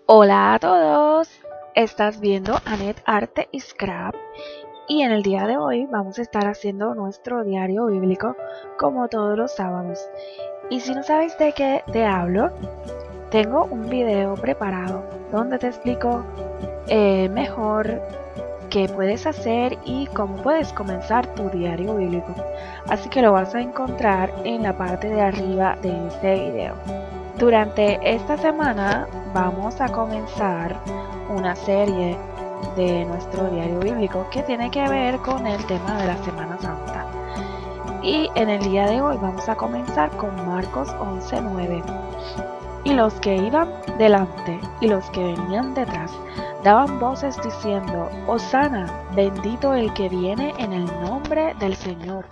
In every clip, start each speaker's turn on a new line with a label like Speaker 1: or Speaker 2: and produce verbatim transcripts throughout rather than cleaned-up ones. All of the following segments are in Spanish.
Speaker 1: Hola a todos, estás viendo Anet Arte y Scrap y en el día de hoy vamos a estar haciendo nuestro diario bíblico como todos los sábados. Y si no sabes de qué te hablo, tengo un video preparado donde te explico eh, mejor qué puedes hacer y cómo puedes comenzar tu diario bíblico. Así que lo vas a encontrar en la parte de arriba de este video. Durante esta semana vamos a comenzar una serie de nuestro diario bíblico que tiene que ver con el tema de la Semana Santa. Y en el día de hoy vamos a comenzar con Marcos once nueve. Y los que iban delante y los que venían detrás daban voces diciendo: Hosana, bendito el que viene en el nombre del Señor.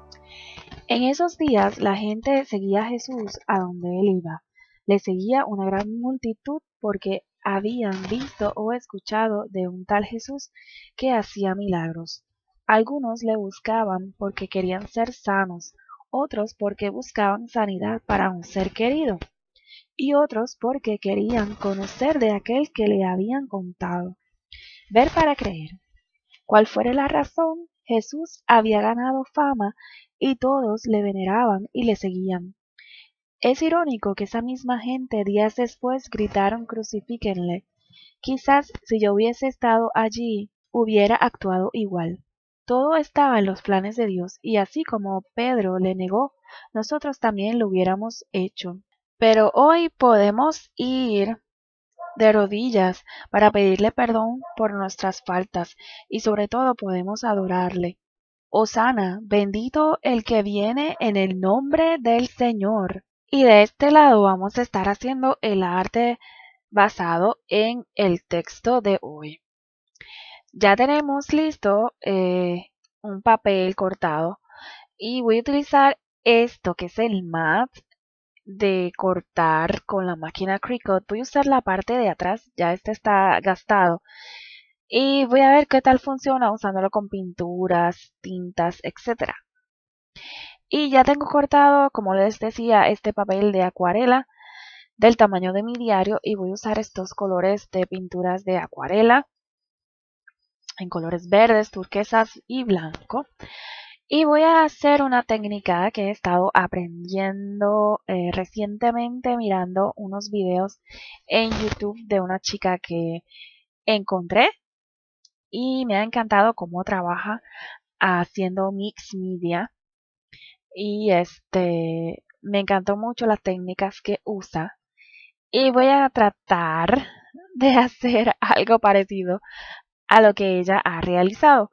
Speaker 1: En esos días la gente seguía a Jesús a donde él iba. Le seguía una gran multitud porque habían visto o escuchado de un tal Jesús que hacía milagros. Algunos le buscaban porque querían ser sanos, otros porque buscaban sanidad para un ser querido, y otros porque querían conocer de aquel que le habían contado. Ver para creer. Cual fuera la razón, Jesús había ganado fama y todos le veneraban y le seguían. Es irónico que esa misma gente días después gritaron crucifíquenle. Quizás si yo hubiese estado allí, hubiera actuado igual. Todo estaba en los planes de Dios, y así como Pedro le negó, nosotros también lo hubiéramos hecho. Pero hoy podemos ir de rodillas para pedirle perdón por nuestras faltas, y sobre todo podemos adorarle. Hosana, bendito el que viene en el nombre del Señor. Y de este lado vamos a estar haciendo el arte basado en el texto de hoy. Ya tenemos listo eh, un papel cortado y voy a utilizar esto que es el mat de cortar con la máquina Cricut. Voy a usar la parte de atrás, ya este está gastado. Y voy a ver qué tal funciona usándolo con pinturas, tintas, etcétera. Y ya tengo cortado, como les decía, este papel de acuarela del tamaño de mi diario y voy a usar estos colores de pinturas de acuarela en colores verdes, turquesas y blanco. Y voy a hacer una técnica que he estado aprendiendo eh, recientemente mirando unos videos en YouTube de una chica que encontré y me ha encantado cómo trabaja haciendo mix media. Y este me encantó mucho las técnicas que usa y voy a tratar de hacer algo parecido a lo que ella ha realizado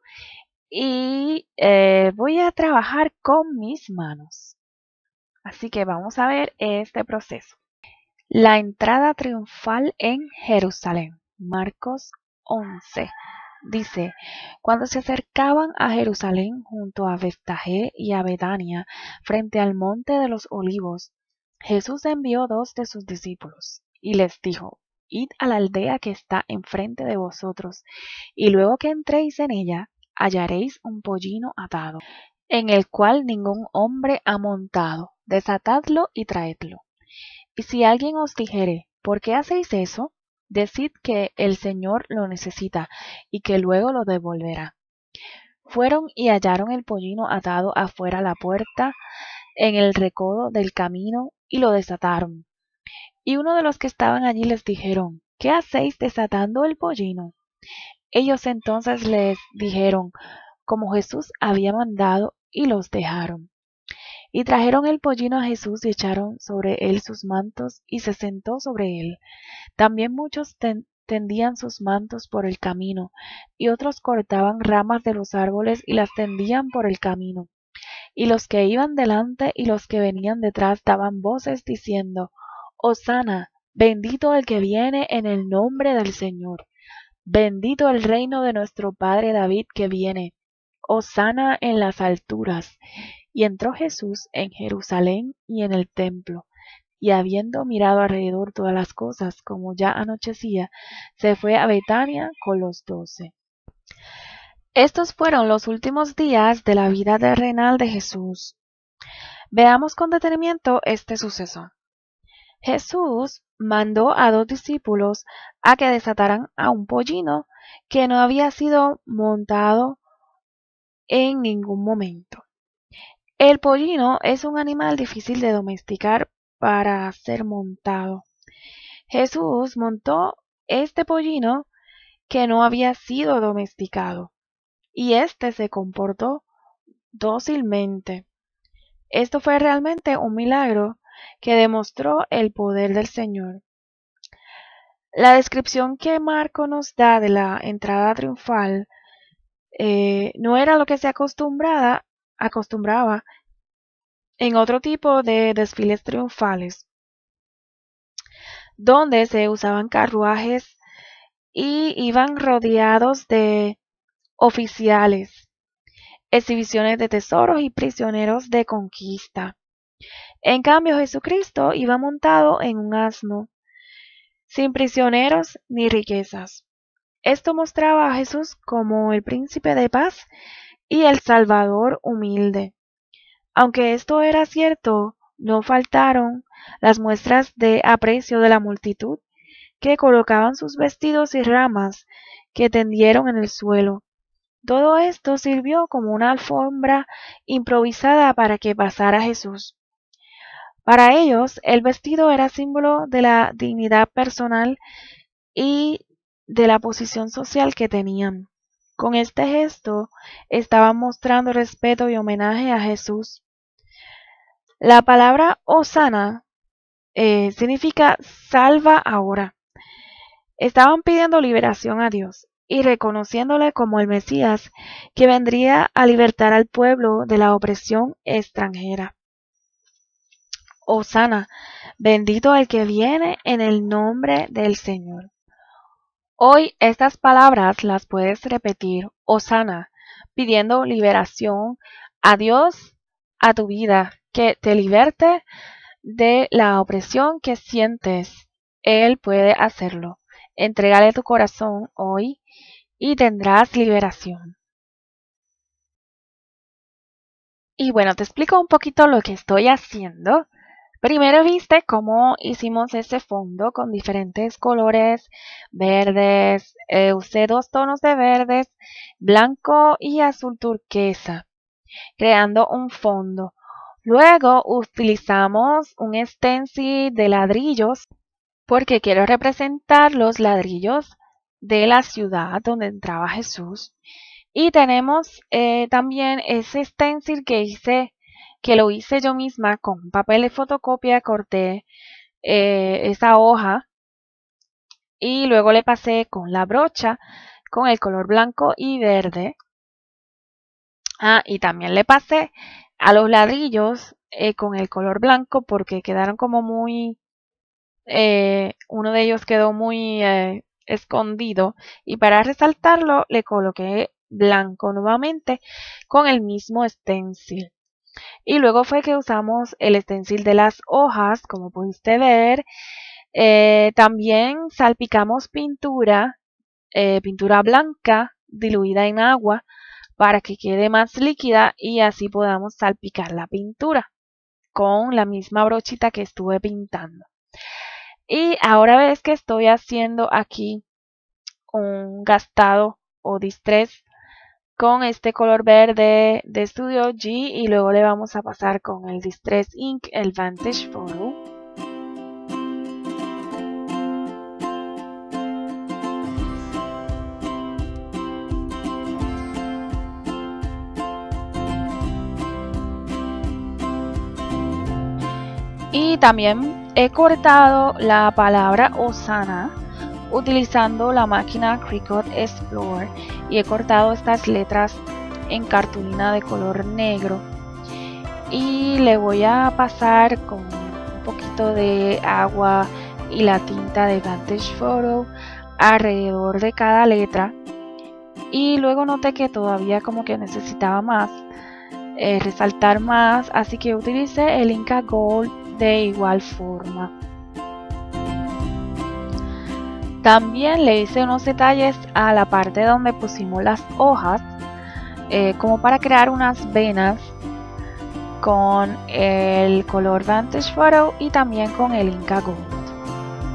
Speaker 1: y eh, voy a trabajar con mis manos, así que vamos a ver este proceso. La entrada triunfal en Jerusalén, Marcos once. Dice: cuando se acercaban a Jerusalén junto a Betfagé y a Betania, frente al monte de los olivos, Jesús envió dos de sus discípulos y les dijo: id a la aldea que está enfrente de vosotros, y luego que entréis en ella, hallaréis un pollino atado, en el cual ningún hombre ha montado. Desatadlo y traedlo. Y si alguien os dijere: ¿por qué hacéis eso? Decid que el Señor lo necesita y que luego lo devolverá. Fueron y hallaron el pollino atado afuera a la puerta en el recodo del camino y lo desataron. Y uno de los que estaban allí les dijeron: ¿qué hacéis desatando el pollino? Ellos entonces les dijeron como Jesús había mandado y los dejaron. Y trajeron el pollino a Jesús y echaron sobre él sus mantos y se sentó sobre él. También muchos ten tendían sus mantos por el camino, y otros cortaban ramas de los árboles y las tendían por el camino. Y los que iban delante y los que venían detrás daban voces diciendo: Hosana, bendito el que viene en el nombre del Señor. Bendito el reino de nuestro padre David que viene. Hosana en las alturas. Y entró Jesús en Jerusalén y en el templo, y habiendo mirado alrededor todas las cosas, como ya anochecía, se fue a Betania con los doce. Estos fueron los últimos días de la vida terrenal de Jesús. Veamos con detenimiento este suceso. Jesús mandó a dos discípulos a que desataran a un pollino que no había sido montado en ningún momento. El pollino es un animal difícil de domesticar para ser montado. Jesús montó este pollino que no había sido domesticado, y éste se comportó dócilmente. Esto fue realmente un milagro que demostró el poder del Señor. La descripción que Marco nos da de la entrada triunfal eh, no era lo que se acostumbraba, acostumbraba en otro tipo de desfiles triunfales, donde se usaban carruajes y iban rodeados de oficiales, exhibiciones de tesoros y prisioneros de conquista. En cambio, Jesucristo iba montado en un asno, sin prisioneros ni riquezas. Esto mostraba a Jesús como el príncipe de paz y el Salvador humilde. Aunque esto era cierto, no faltaron las muestras de aprecio de la multitud, que colocaban sus vestidos y ramas que tendieron en el suelo. Todo esto sirvió como una alfombra improvisada para que pasara Jesús. Para ellos, el vestido era símbolo de la dignidad personal y de la posición social que tenían. Con este gesto, estaban mostrando respeto y homenaje a Jesús. La palabra Hosana eh, significa salva ahora. Estaban pidiendo liberación a Dios y reconociéndole como el Mesías que vendría a libertar al pueblo de la opresión extranjera. Hosana, bendito el que viene en el nombre del Señor. Hoy estas palabras las puedes repetir, Hosana, pidiendo liberación a Dios, a tu vida, que te liberte de la opresión que sientes. Él puede hacerlo. Entrégale tu corazón hoy y tendrás liberación. Y bueno, te explico un poquito lo que estoy haciendo. Primero viste cómo hicimos ese fondo con diferentes colores verdes. Eh, usé dos tonos de verdes, blanco y azul turquesa, creando un fondo. Luego utilizamos un stencil de ladrillos porque quiero representar los ladrillos de la ciudad donde entraba Jesús. Y tenemos eh, también ese stencil que hice, que lo hice yo misma con papel de fotocopia. Corté eh, esa hoja y luego le pasé con la brocha con el color blanco y verde. Ah, y también le pasé a los ladrillos eh, con el color blanco porque quedaron como muy... Eh, uno de ellos quedó muy eh, escondido y para resaltarlo le coloqué blanco nuevamente con el mismo stencil. Y luego fue que usamos el stencil de las hojas, como pudiste ver. Eh, también salpicamos pintura, eh, pintura blanca diluida en agua para que quede más líquida y así podamos salpicar la pintura con la misma brochita que estuve pintando. Y ahora ves que estoy haciendo aquí un gastado o distress con este color verde de Studio G y luego le vamos a pasar con el Distress Ink, el Vantage Photo. Y también he cortado la palabra Hosana utilizando la máquina Cricut Explorer y he cortado estas letras en cartulina de color negro y le voy a pasar con un poquito de agua y la tinta de Vantage Photo alrededor de cada letra y luego noté que todavía como que necesitaba más eh, resaltar más, así que utilicé el Inca Gold de igual forma. También le hice unos detalles a la parte donde pusimos las hojas, eh, como para crear unas venas con el color Vantage Photo y también con el Inca Gold.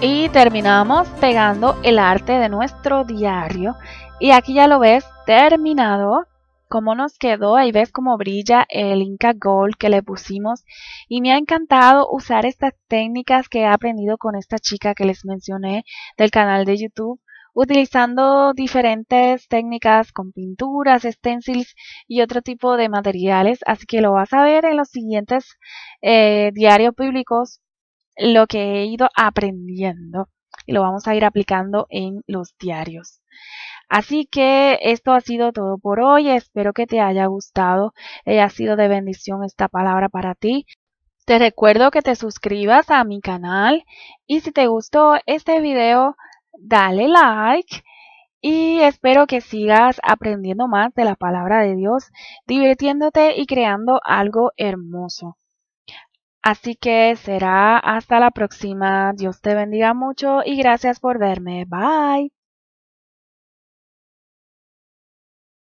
Speaker 1: Y terminamos pegando el arte de nuestro diario. Y aquí ya lo ves terminado. Cómo nos quedó, ahí ves cómo brilla el Inca Gold que le pusimos. Y me ha encantado usar estas técnicas que he aprendido con esta chica que les mencioné del canal de YouTube, utilizando diferentes técnicas con pinturas, stencils y otro tipo de materiales. Así que lo vas a ver en los siguientes eh, diarios bíblicos, lo que he ido aprendiendo, y lo vamos a ir aplicando en los diarios. Así que esto ha sido todo por hoy. Espero que te haya gustado, haya sido de bendición esta palabra para ti. Te recuerdo que te suscribas a mi canal y si te gustó este video, dale like. Y espero que sigas aprendiendo más de la palabra de Dios, divirtiéndote y creando algo hermoso. Así que será hasta la próxima. Dios te bendiga mucho y gracias por verme. Bye.